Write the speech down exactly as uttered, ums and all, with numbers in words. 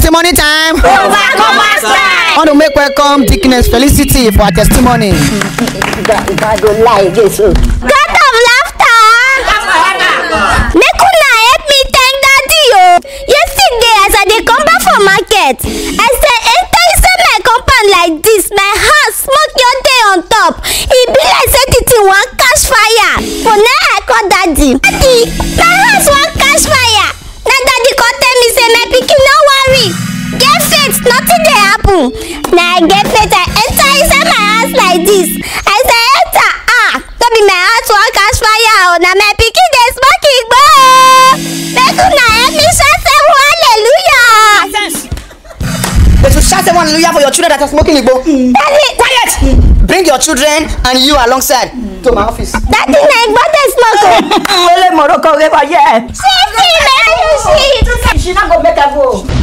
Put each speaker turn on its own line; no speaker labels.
testimony time.
Overcomers time.
I want to make welcome Deaconess Felicity for her testimony.
God go lie again so. God of laughter. Make una help me thank daddy o. Yesterday as I dey come back from market, I say enter inside my compound like this, my house smoke your day on top. E be like say the thing wan catch fire. For now I call daddy. Daddy, my house wan catch fire. Na daddy come tell me say my pikin no worry. Get faith, nothing dey happen. Na I get faith, I enter inside my house like this. I say enter, ah, no be my house wan catch fire o. Na my pikin dey smoke igbo o. Make una help me shout seven hallelujah.
They should shout seven hallelujah for your children that are smoking igbo.
Mm. Daddy,
quiet. Bring your children and you alongside mm. to my office.
Daddy, na igbo dey smoke o.
Wele Morocco, we were here.
See, see, make you see.
She not go make her go.